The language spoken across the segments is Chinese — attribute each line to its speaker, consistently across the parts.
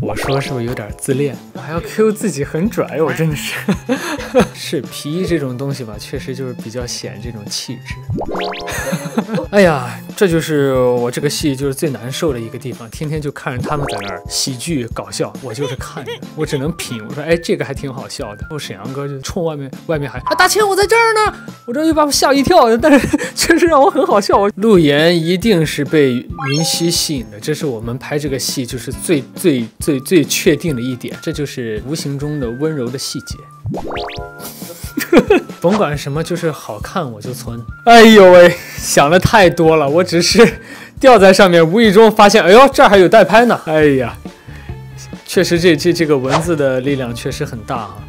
Speaker 1: 我说是不是有点自恋？我还要 Q 自己很拽，我真的是。是皮衣这种东西吧，确实就是比较显这种气质。哎呀，这就是我这个戏就是最难受的一个地方，天天就看着他们在那儿喜剧搞笑，我就是看着，我只能品。我说，哎，这个还挺好笑的。然后沈阳哥就冲外面喊，啊，大千我在这儿呢，我这又把我吓一跳，但是确实让我很好笑。陆岩一定是被云溪吸引的，这是我们拍这个戏就是最确定的一点，这就是无形中的温柔的细节。甭管什么，就是好看我就存。哎呦喂，想的太多了，我只是掉在上面，无意中发现，哎呦，这儿还有代拍呢。哎呀，确实这个文字的力量确实很大啊。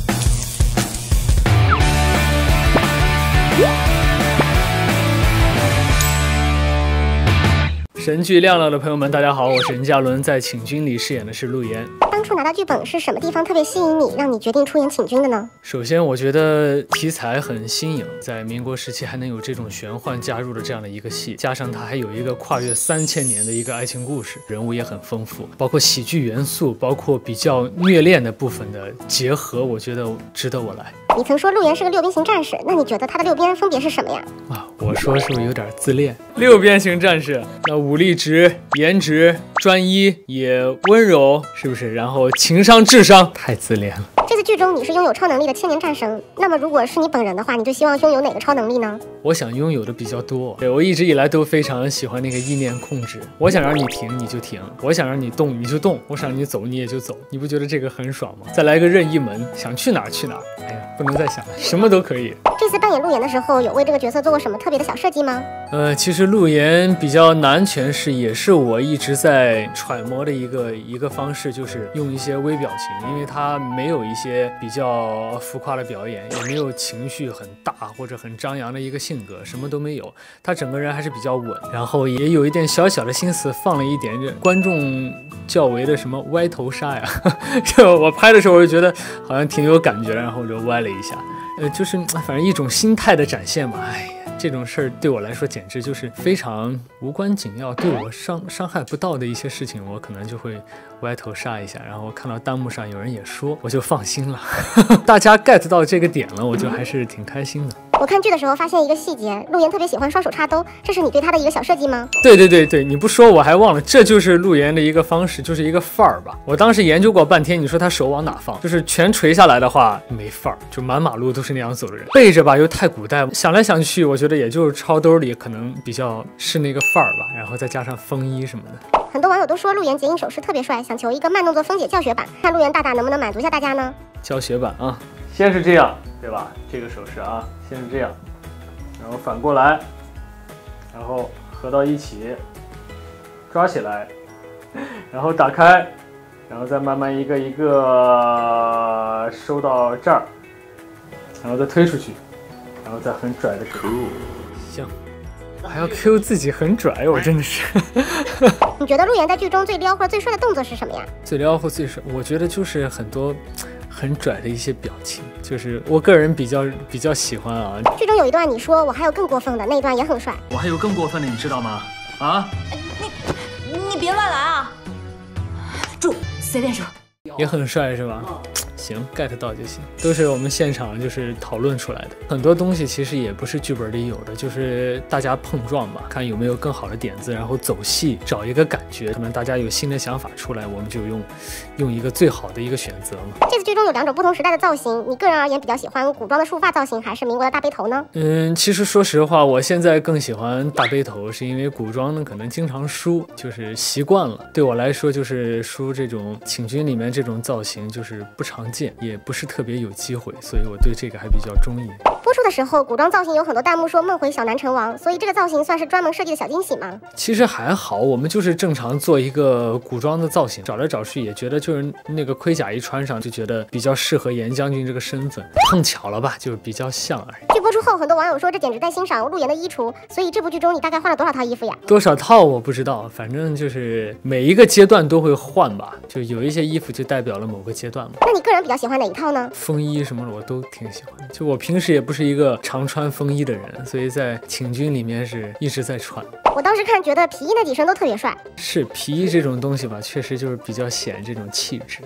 Speaker 1: 神剧亮了的朋友们，大家好，我是任嘉伦，在请君里饰演的是陆岩。
Speaker 2: 当初拿到剧本是什么地方特别吸引你，让你决定出演请君的呢？
Speaker 1: 首先，我觉得题材很新颖，在民国时期还能有这种玄幻加入的这样的一个戏，加上它还有一个跨越3000年的一个爱情故事，人物也很丰富，包括喜剧元素，包括比较虐恋的部分的结合，我觉得值得我来。
Speaker 2: 你曾说陆岩是个6边形战士，那你觉得他的6边分别是什么呀？
Speaker 1: 啊，我说是不是有点自恋？6边形战士，那武力值、颜值、专一也温柔，是不是？然后情商、智商，太自恋了。
Speaker 2: 这次剧中你是拥有超能力的千年战神，那么如果是你本人的话，你就希望拥有哪个超能力呢？
Speaker 1: 我想拥有的比较多，对，我一直以来都非常喜欢那个意念控制。我想让你停你就停，我想让你动你就动，我想让你走你也就走，你不觉得这个很爽吗？再来个任意门，想去哪儿去哪儿。哎呀，不能再想了，什么都可以。
Speaker 2: 这次扮演陆岩的时候，有为这个角色做过什么特别的小设计吗？
Speaker 1: 其实陆岩比较难诠释，也是我一直在揣摩的一个方式，就是用一些微表情，因为他没有一些比较浮夸的表演，也没有情绪很大或者很张扬的一个性格，什么都没有，他整个人还是比较稳，然后也有一点小小的心思，放了一点观众较为的什么歪头杀呀，就我拍的时候我就觉得好像挺有感觉，然后我就歪了一下，就是反正一种心态的展现吧，哎呀。这种事儿对我来说简直就是非常无关紧要，对我伤害不到的一些事情，我可能就会歪头杀一下，然后看到弹幕上有人也说，我就放心了。大家 get 到这个点了，我就还是挺开心的。
Speaker 2: 我看剧的时候发现一个细节，陆岩特别喜欢双手插兜，这是你对他的一个小设计吗？
Speaker 1: 对，你不说我还忘了，这就是陆岩的一个方式，就是一个范儿吧。我当时研究过半天，你说他手往哪放，就是全垂下来的话没范儿，就满马路都是那样走的人，背着吧又太古代，想来想去，我觉得也就是抄兜里可能比较是那个范儿吧，然后再加上风衣什么的。
Speaker 2: 很多网友都说陆岩结印手势特别帅，想求一个慢动作分解教学版，看陆岩大大能不能满足一下大家呢？
Speaker 1: 教学版啊，先是这样，对吧？这个手势啊，先是这样，然后反过来，然后合到一起，抓起来，然后打开，然后再慢慢一个一个收到这儿，然后再推出去，然后再很拽的给。行。还要 Q 自己很拽，我真的是。
Speaker 2: 你觉得陆岩在剧中最撩或者最帅的动作是什么呀？
Speaker 1: 最撩或最帅，我觉得就是很多很拽的一些表情，就是我个人比较喜欢啊。
Speaker 2: 剧中有一段你说我还有更过分的，那一段也很帅。
Speaker 1: 我还有更过分的，你知道吗？啊？
Speaker 3: 你别乱来啊！住，随便说。
Speaker 1: 也很帅是吧？行 ，get 到就行，都是我们现场就是讨论出来的。很多东西其实也不是剧本里有的，就是大家碰撞吧，看有没有更好的点子，然后走戏找一个感觉。可能大家有新的想法出来，我们就用一个最好的一个选择嘛。
Speaker 2: 这次剧中有2种不同时代的造型，你个人而言比较喜欢古装的束发造型，还是民国的大背头呢？
Speaker 1: 其实说实话，我现在更喜欢大背头，是因为古装呢可能经常梳，就是习惯了。对我来说，就是梳这种请君里面这种造型就是不常见，也不是特别有机会，所以我对这个还比较中意。
Speaker 2: 播出的时候，古装造型有很多弹幕说梦回小南成王，所以这个造型算是专门设计的小惊喜吗？
Speaker 1: 其实还好，我们就是正常做一个古装的造型，找来找去也觉得就是那个盔甲一穿上就觉得比较适合严将军这个身份，碰巧了吧，就是比较像而已。
Speaker 2: 剧播出后，很多网友说这简直在欣赏陆岩的衣橱，所以这部剧中你大概换了多少套衣服呀？
Speaker 1: 多少套我不知道，反正就是每一个阶段都会换吧，就有一些衣服就代表了某个阶段嘛。
Speaker 2: 那你个人比较喜欢哪一套呢？
Speaker 1: 风衣什么的我都挺喜欢的，就我平时也不是一个常穿风衣的人，所以在请军里面是一直在穿。
Speaker 2: 我当时看觉得皮衣那几身都特别帅。
Speaker 1: 是皮衣这种东西吧，确实就是比较显这种气质。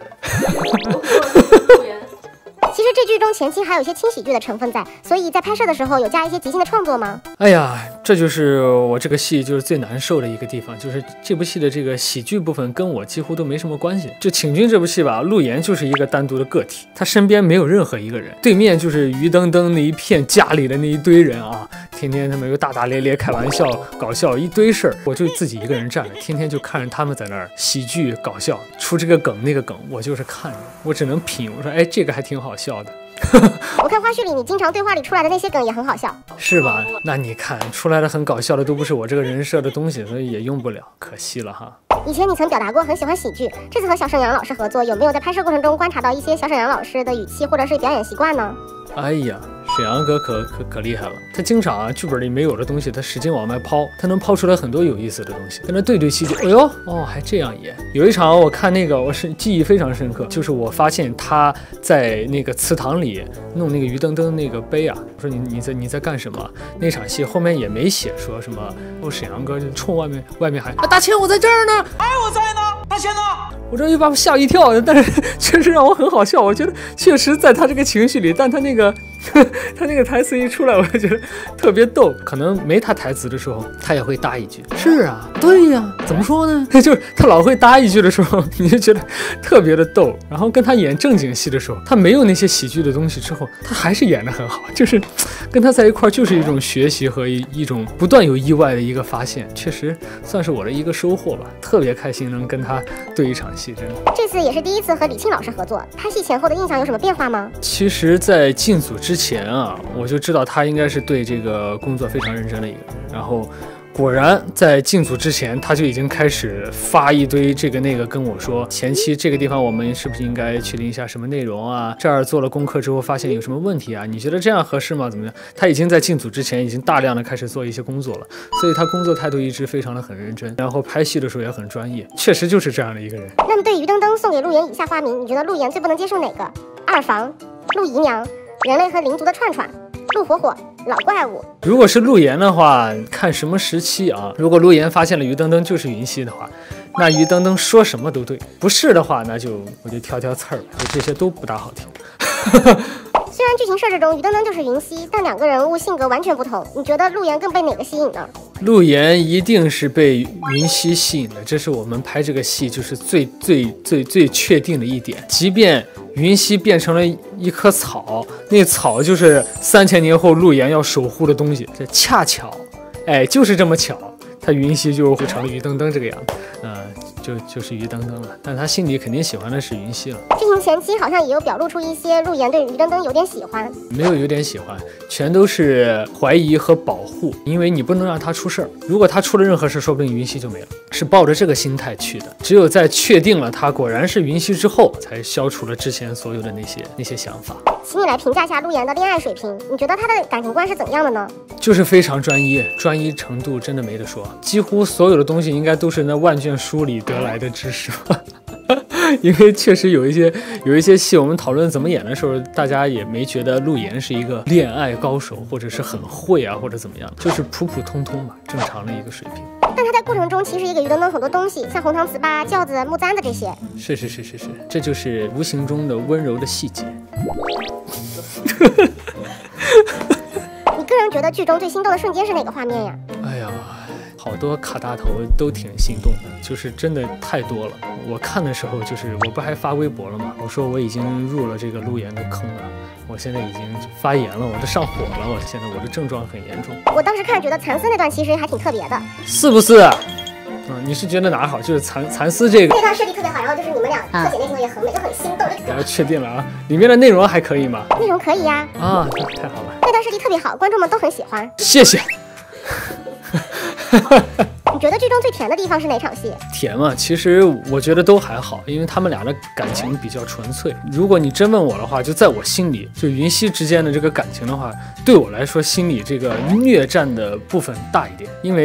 Speaker 2: 其实这剧中前期还有一些轻喜剧的成分在，所以在拍摄的时候有加一些即兴的创作吗？
Speaker 1: 哎呀，这就是我这个戏就是最难受的一个地方，就是这部戏的这个喜剧部分跟我几乎都没什么关系。就请军这部戏吧，陆岩就是一个单独的个体，他身边没有任何一个人，对面就是于登登那一片家里的那一堆人啊，天天他们又大大咧咧开玩笑搞笑一堆事儿，我就自己一个人站着，天天就看着他们在那儿喜剧搞笑，出这个梗那个梗，我就是看着，我只能品，我说哎这个还挺好笑的。
Speaker 2: 我看花絮里你经常对话里出来的那些梗也很好笑，
Speaker 1: 是吧？那你看出来的很搞笑的都不是我这个人设的东西，所以也用不了，可惜了哈。
Speaker 2: 以前你曾表达过很喜欢喜剧，这次和小沈阳老师合作，有没有在拍摄过程中观察到一些小沈阳老师的语气或者是表演习惯呢？
Speaker 1: 哎呀，沈阳哥可厉害了，他经常啊剧本里没有的东西，他使劲往外抛，他能抛出来很多有意思的东西，跟他对戏就，哎呦哦还这样演。有一场我看那个我是记忆非常深刻，就是我发现他在那个祠堂里弄那个于登登那个碑啊，我说你在干什么？那场戏后面也没写说什么，沈阳哥就冲外面喊啊大千我在这儿呢，
Speaker 4: 哎我在呢，大千呢？
Speaker 1: 我这又把我吓一跳，但是确实让我很好笑。我觉得确实在他这个情绪里，但他那个台词一出来，我就觉得特别逗。可能没他台词的时候，他也会搭一句：“是啊，对呀，怎么说呢？”就是他老会搭一句的时候，你就觉得特别的逗。然后跟他演正经戏的时候，他没有那些喜剧的东西之后，他还是演得很好。就是跟他在一块儿，就是一种学习和一种不断有意外的一个发现，确实算是我的一个收获吧。特别开心能跟他对一场戏，真的。
Speaker 2: 这次也是第一次和李沁老师合作，拍戏前后的印象有什么变化吗？
Speaker 1: 其实，在进组之前啊，我就知道他应该是对这个工作非常认真的一个人，然后果然在进组之前，他就已经开始发一堆这个那个跟我说，前期这个地方我们是不是应该确定一下什么内容啊？这儿做了功课之后发现有什么问题啊？你觉得这样合适吗？怎么样？他已经在进组之前已经大量的开始做一些工作了，所以他工作态度一直非常的很认真，然后拍戏的时候也很专业，确实就是这样的一个人。
Speaker 2: 那么对于登登送给陆岩以下花名，你觉得陆岩最不能接受哪个？二房、陆姨娘、人类和灵族的串串、陆火火、老怪物。
Speaker 1: 如果是陆岩的话，看什么时期啊？如果陆岩发现了于登登就是云溪的话，那于登登说什么都对；不是的话，那就我就挑刺儿吧，就这些都不大好听。
Speaker 2: 虽然剧情设置中于登登就是云溪，但两个人物性格完全不同，你觉得陆岩更被哪个吸引呢？
Speaker 1: 陆岩一定是被云溪吸引的，这是我们拍这个戏就是最确定的一点。即便云溪变成了一棵草，那草就是3000年后陆岩要守护的东西，这恰巧，哎，就是这么巧，他云溪就成了于登登这个样子，就是于登登了，但他心里肯定喜欢的是云溪了。
Speaker 2: 剧情前期好像也有表露出一些陆岩对于登登有点喜欢，
Speaker 1: 没有点喜欢，全都是怀疑和保护，因为你不能让他出事儿。如果他出了任何事，说不定云溪就没了。是抱着这个心态去的，只有在确定了他果然是云溪之后，才消除了之前所有的那些想法。
Speaker 2: 请你来评价下陆岩的恋爱水平，你觉得他的感情观是怎样的呢？
Speaker 1: 就是非常专一，专一程度真的没得说，几乎所有的东西应该都是那万卷书里得来的知识吧。因为确实有一些戏，我们讨论怎么演的时候，大家也没觉得陆岩是一个恋爱高手，或者是很会啊，或者怎么样，就是普普通通吧，正常的一个水平。
Speaker 2: 但他在过程中其实也给于登登很多东西，像红糖糍粑、轿子、木簪子这些。
Speaker 1: 是，这就是无形中的温柔的细节。
Speaker 2: 你个人觉得剧中最心动的瞬间是哪个画面呀？
Speaker 1: 哎呀，好多卡大头都挺心动的，就是真的太多了。我看的时候，就是我不还发微博了吗？我说我已经入了这个陆岩的坑了，我现在已经发炎了，我都上火了，现在我的症状很严重。
Speaker 2: 我当时看觉得蚕丝那段其实还挺特别的，
Speaker 1: 是不是？你是觉得哪好？就是蚕丝这个
Speaker 2: 那段设计特别好，然后就是你们俩特写那个也很美，就很心动。
Speaker 1: 我要确定了啊，里面的内容还可以吗？
Speaker 2: 内容可以呀。
Speaker 1: 啊，太好了，
Speaker 2: 那段设计特别好，观众们都很喜欢。
Speaker 1: 谢谢。
Speaker 2: 你觉得剧中最甜的地方是哪场戏？
Speaker 1: 甜嘛，其实我觉得都还好，因为他们俩的感情比较纯粹。如果你真问我的话，就在我心里，就云溪之间的这个感情的话，对我来说心里这个虐战的部分大一点，因为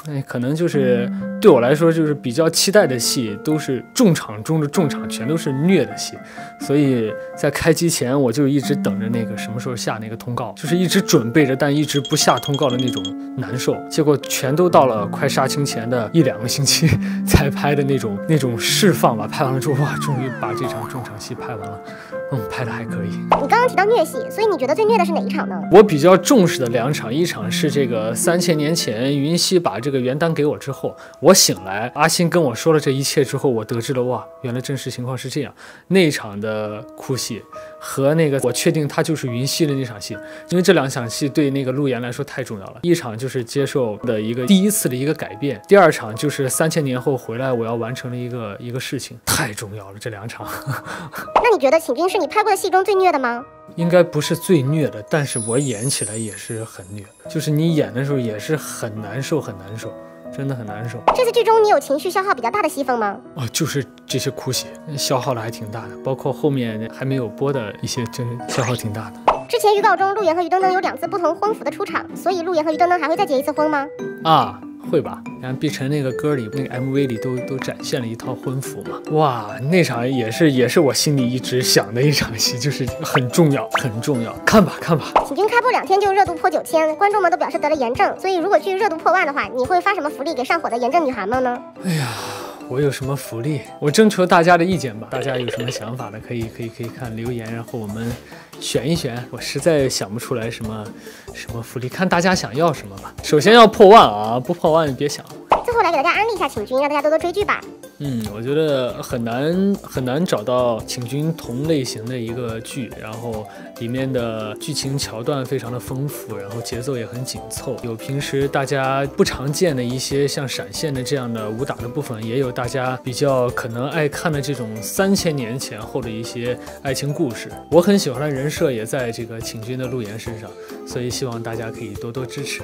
Speaker 1: 可能就是对我来说，就是比较期待的戏都是重场中的重场，全都是虐的戏，所以在开机前我就一直等着那个什么时候下那个通告，就是一直准备着，但一直不下通告的那种难受。结果全都到了快杀青前的1-2个星期才拍的那种释放吧。拍完了之后，哇，终于把这场重场戏拍完了。拍的还可以。
Speaker 2: 你刚刚提到虐戏，所以你觉得最虐的是哪一场呢？
Speaker 1: 我比较重视的2场，一场是这个3000年前云溪把这个原单给我之后，我醒来，阿星跟我说了这一切之后，我得知了哇，原来真实情况是这样。那一场的哭戏和那个我确定他就是云溪的那场戏，因为这2场戏对那个陆岩来说太重要了。一场就是接受的第一次的一个改变，第2场就是3000年后回来我要完成的一个事情，太重要了这2场。
Speaker 2: 那你觉得请君是你拍过的戏中最虐的吗？
Speaker 1: 应该不是最虐的，但是我演起来也是很虐，就是你演的时候也是很难受，真的很难受。
Speaker 2: 这次剧中你有情绪消耗比较大的戏份吗？
Speaker 1: 就是这些哭戏消耗的还挺大的，包括后面还没有播的一些，真是消耗挺大的。
Speaker 2: 之前预告中，陆岩和于登登有2次不同婚服的出场，所以陆岩和于登登还会再结一次婚吗？
Speaker 1: 会吧，然后碧晨那个歌里那个 MV 里都展现了一套婚服嘛，哇，那场也是我心里一直想的一场戏，就是很重要，看吧。
Speaker 2: 请君开播2天就热度破9000，观众们都表示得了炎症，所以如果剧热度破万的话，你会发什么福利给上火的炎症女孩们呢？
Speaker 1: 哎呀，我有什么福利？我征求大家的意见吧，大家有什么想法的可以看留言，然后我们选一选。我实在想不出来什么福利，看大家想要什么吧。首先要破万啊，不破万你别想。
Speaker 2: 最后来给大家安利一下请君，让大家多多追剧吧。
Speaker 1: 我觉得很难找到请君同类型的一个剧，然后里面的剧情桥段非常的丰富，然后节奏也很紧凑，有平时大家不常见的一些像闪现的这样的武打的部分，也有大家比较可能爱看的这种3000年前后的一些爱情故事。我很喜欢的人设也在这个请君的陆岩身上，所以希望大家可以多多支持。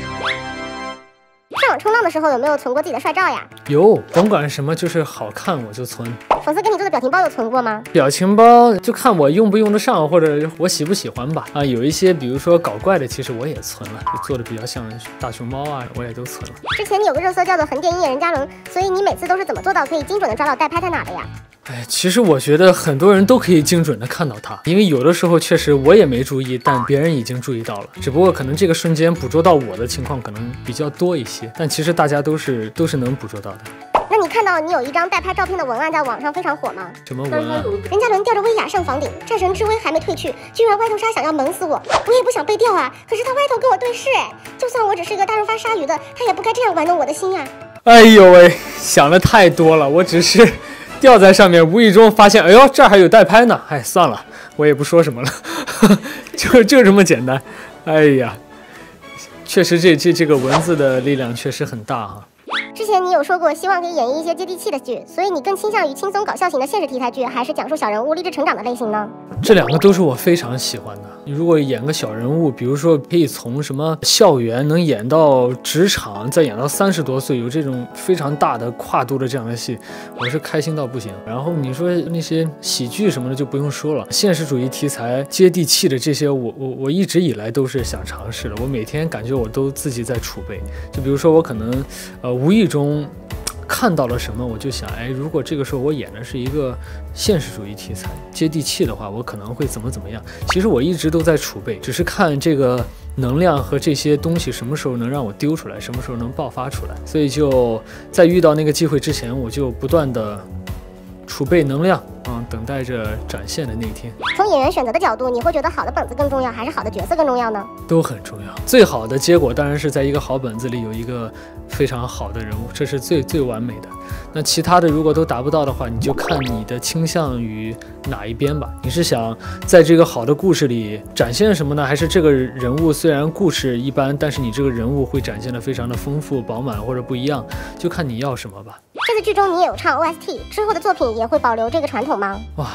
Speaker 2: 上网冲浪的时候有没有存过自己的帅照呀？
Speaker 1: 有，甭管什么，就是好看我就存。
Speaker 2: 粉丝给你做的表情包有存过吗？
Speaker 1: 表情包就看我用不用得上，或者我喜不喜欢吧。有一些比如说搞怪的，其实我也存了，就做的比较像大熊猫啊，我也都存了。
Speaker 2: 之前你有个热搜叫做横店鹰眼人嘉伦，所以你每次都是怎么做到可以精准的抓到代拍在哪的呀？
Speaker 1: 其实我觉得很多人都可以精准的看到它，因为有的时候确实我也没注意，但别人已经注意到了，只不过可能这个瞬间捕捉到我的情况可能比较多一些，但其实大家都是能捕捉到的。
Speaker 2: 那你看到你有一张代拍照片的文案在网上非常火吗？
Speaker 1: 什么文案？
Speaker 2: 任嘉伦吊着威亚上房顶，战神之威还没退去，居然歪头鲨想要萌死我，我也不想被吊啊，可是他歪头跟我对视，就算我只是个大润发鲨鱼的，他也不该这样玩弄我的心啊。哎
Speaker 1: 呦喂，想的太多了，我只是吊在上面，无意中发现，哎呦，这儿还有代拍呢。算了，我也不说什么了，就这么简单。哎呀，确实这个文字的力量确实很大哈。
Speaker 2: 之前你有说过希望可以演绎一些接地气的剧，所以你更倾向于轻松搞笑型的现实题材剧，还是讲述小人物励志成长的类型呢？
Speaker 1: 这2个都是我非常喜欢的。你如果演个小人物，比如说可以从什么校园能演到职场，再演到30多岁，有这种非常大的跨度的这样的戏，我是开心到不行。然后你说那些喜剧什么的就不用说了，现实主义题材接地气的这些，我一直以来都是想尝试的。我每天感觉我都自己在储备，就比如说我可能无意中看到了什么，我就想，如果这个时候我演的是一个现实主义题材接地气的话，我可能会怎么样。其实我一直都在储备，只是看这个能量和这些东西什么时候能让我丢出来，什么时候能爆发出来。所以就在遇到那个机会之前，我就不断的储备能量，等待着展现的那一天。
Speaker 2: 从演员选择的角度，你会觉得好的本子更重要，还是好的角色更重要呢？
Speaker 1: 都很重要。最好的结果当然是在一个好本子里有一个非常好的人物，这是最完美的。那其他的如果都达不到的话，你就看你的倾向于哪一边吧。你是想在这个好的故事里展现什么呢？还是这个人物虽然故事一般，但是你这个人物会展现的非常的丰富饱满或者不一样，就看你要什么吧。
Speaker 2: 这次剧中你也有唱 OST， 之后的作品也会保留这个传统吗？
Speaker 1: 哇，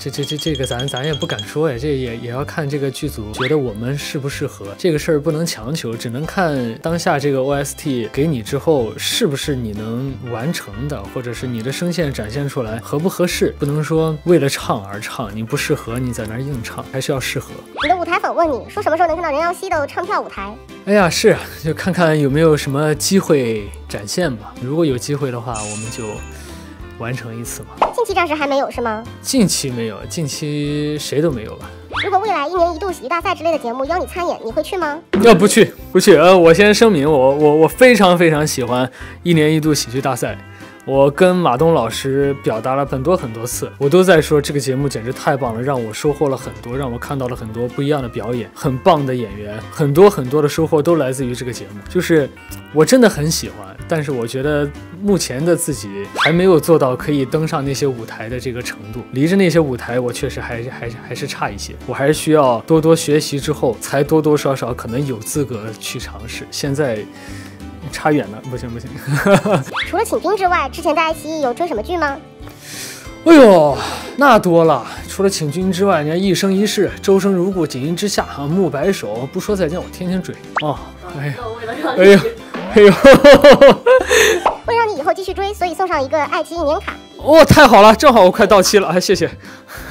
Speaker 1: 这个咱也不敢说呀，这也要看这个剧组觉得我们适不适合，这个事儿不能强求，只能看当下这个 OST 给你之后是不是你能完成的，或者是你的声线展现出来合不合适，不能说为了唱而唱，你不适合你在那儿硬唱，还是要适合。
Speaker 2: 你的舞台粉问你说什么时候能看到任耀西的唱跳舞台？
Speaker 1: 哎呀，是啊，就看看有没有什么机会展现吧。如果有机会的话，我们就完成一次嘛。
Speaker 2: 近期暂时还没有是吗？
Speaker 1: 近期没有，近期谁都没有吧。
Speaker 2: 如果未来1年1度喜剧大赛之类的节目邀你参演，你会去吗？
Speaker 1: 不去。我先声明，我非常喜欢1年1度喜剧大赛。我跟马东老师表达了很多次，我都在说这个节目简直太棒了，让我收获了很多，让我看到了很多不一样的表演，很棒的演员，很多的收获都来自于这个节目。就是我真的很喜欢，但是我觉得目前的自己还没有做到可以登上那些舞台的这个程度，离着那些舞台我确实还是差一些，我还是需要多学习之后才多少可能有资格去尝试，现在差远了，不行。
Speaker 2: 除了请君之外，之前在爱奇艺有追什么剧吗？
Speaker 1: 哎呦，那多了。除了请君之外，你看《一生一世》、《周生如故》、《锦衣之下》啊，《慕白首》，不说再见，我天天追哦。哎呦，
Speaker 2: 为了让你以后继续追，所以送上一个爱奇艺年卡。
Speaker 1: 哦，太好了，正好我快到期了，谢谢。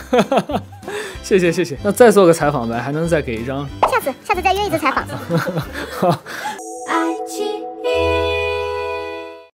Speaker 1: 谢谢。那再做个采访呗，还能再给一张？
Speaker 2: 下次再约一次采访。
Speaker 1: 好。
Speaker 3: 爱情。